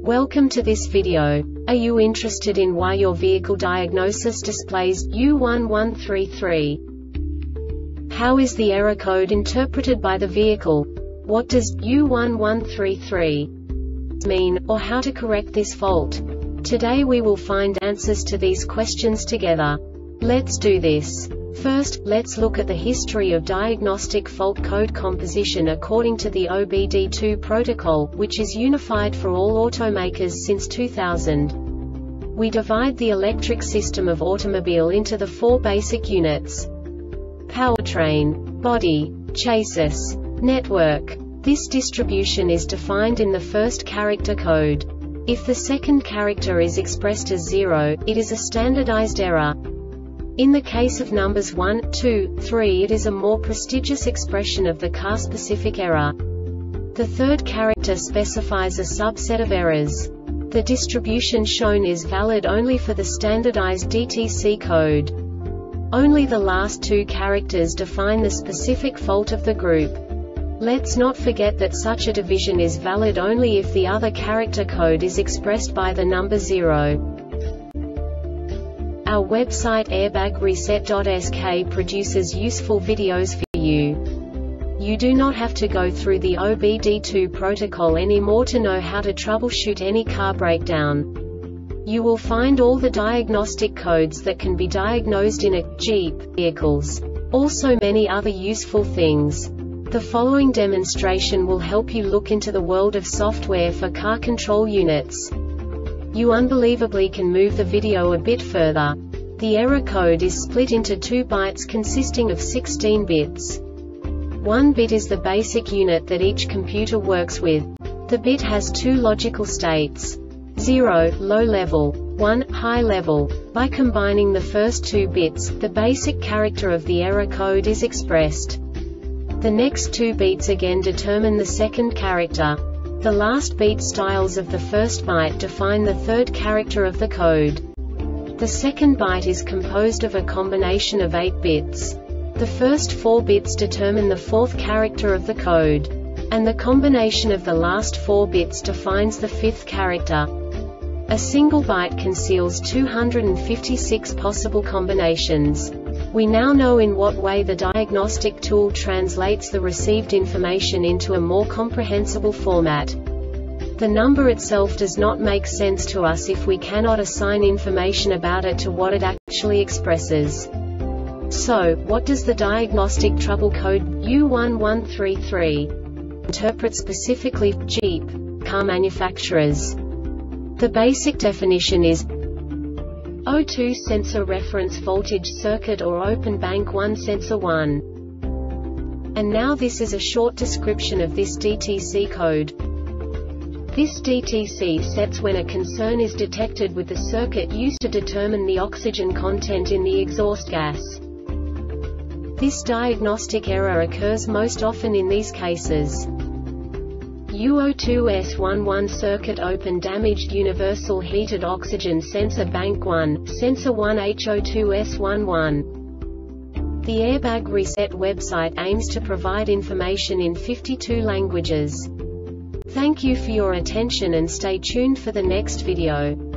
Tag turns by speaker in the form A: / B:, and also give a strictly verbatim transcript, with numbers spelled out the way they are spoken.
A: Welcome to this video. Are you interested in why your vehicle diagnosis displays U one one three three? How is the error code interpreted by the vehicle? What does U one one three three mean, or how to correct this fault? Today we will find answers to these questions together. Let's do this. First, let's look at the history of diagnostic fault code composition according to the O B D two protocol, which is unified for all automakers since two thousand. We divide the electric system of automobile into the four basic units: powertrain, body, chassis, network. This distribution is defined in the first character code. If the second character is expressed as zero, it is a standardized error. In the case of numbers one, two, three, it is a more prestigious expression of the car-specific error. The third character specifies a subset of errors. The distribution shown is valid only for the standardized D T C code. Only the last two characters define the specific fault of the group. Let's not forget that such a division is valid only if the other character code is expressed by the number zero. Our website airbag reset dot S K produces useful videos for you. You do not have to go through the O B D two protocol anymore to know how to troubleshoot any car breakdown. You will find all the diagnostic codes that can be diagnosed in a Jeep vehicles. Also many other useful things. The following demonstration will help you look into the world of software for car control units. You unbelievably can move the video a bit further. The error code is split into two bytes consisting of sixteen bits. One bit is the basic unit that each computer works with. The bit has two logical states: zero, low level, one, high level. By combining the first two bits, the basic character of the error code is expressed. The next two beats again determine the second character. The last beat styles of the first byte define the third character of the code. The second byte is composed of a combination of eight bits. The first four bits determine the fourth character of the code. And the combination of the last four bits defines the fifth character. A single byte conceals two hundred fifty-six possible combinations. We now know in what way the diagnostic tool translates the received information into a more comprehensible format. The number itself does not make sense to us if we cannot assign information about it to what it actually expresses. So, what does the diagnostic trouble code U one one three three interpret specifically for Jeep car manufacturers? The basic definition is O two sensor reference voltage circuit or open bank one sensor one. And now this is a short description of this D T C code. This D T C sets when a concern is detected with the circuit used to determine the oxygen content in the exhaust gas. This diagnostic error occurs most often in these cases: U zero two S eleven circuit open damaged universal heated oxygen sensor bank one, sensor one H zero two S eleven. The Airbag Reset website aims to provide information in fifty-two languages. Thank you for your attention and stay tuned for the next video.